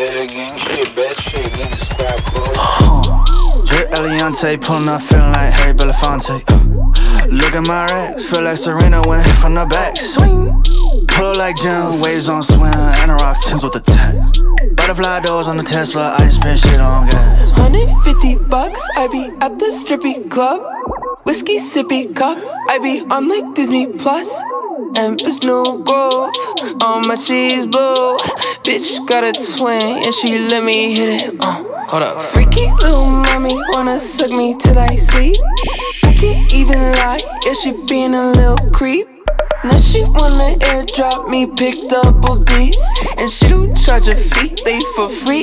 bad gang shit, bad shit, gang squad close. Drip Eliante, pulling up, feeling like Harry Belafonte. Look at my racks, feel like Serena went from the back. Swing, pull like Jim, waves on swim, Anorak Timbs with the tech. Butterfly doors on the Tesla, I ain't spend shit on gas. $150, I be at the strippy club. Whiskey sippy cup, I be on like Disney Plus. Empress New Grove, all my cheese blue. Bitch got a twin and she let me hit it. Hold up. Freaky little mommy wanna suck me till I sleep. I can't even lie, yeah she being a little creep. Now she wanna airdrop me picked up D's. And she don't charge a fee, they for free.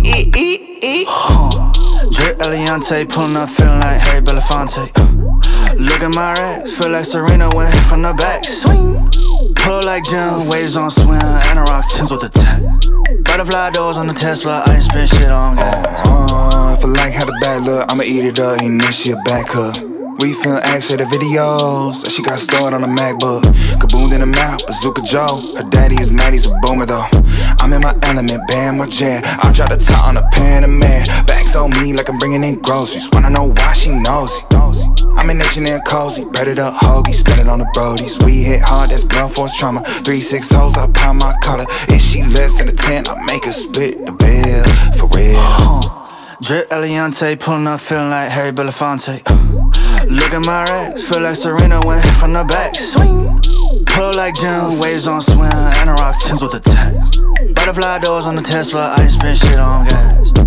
Drip Eliante, pulling up, feeling like Harry Belafonte. Look at my racks, feel like Serena went from the back. Swing, pull like Jim, waves on swim, Anorak Timbs with the tech. Butterfly doors on the Tesla, I ain't spend shit on gas. If I like how the bad look, I'ma eat it up, ain't this shit back up. We film ads for the videos, she got stored on a MacBook. Kaboom in the mouth, Bazooka Joe. Her daddy is mad, he's a boomer though. I'm in my element, band my jet. I drop the top on a Panamera. Bags on me like I'm bringing in groceries. Wanna know why she nosy. I'm in H&M cozy, Predator hoagie, spend it on the brodies. We hit hard, that's blunt force trauma. 3-6 hoes, I pop my collar. If she less than a 10, I make her split the bill, for real. Drip Eliante, pulling up, feeling like Harry Belafonte. Look at my racks, feel like Serena went from the back. Swing, pull like Jim, waves on swim, Anorak Timbs with the tech. Butterfly doors on the Tesla, I ain't spend shit on gas.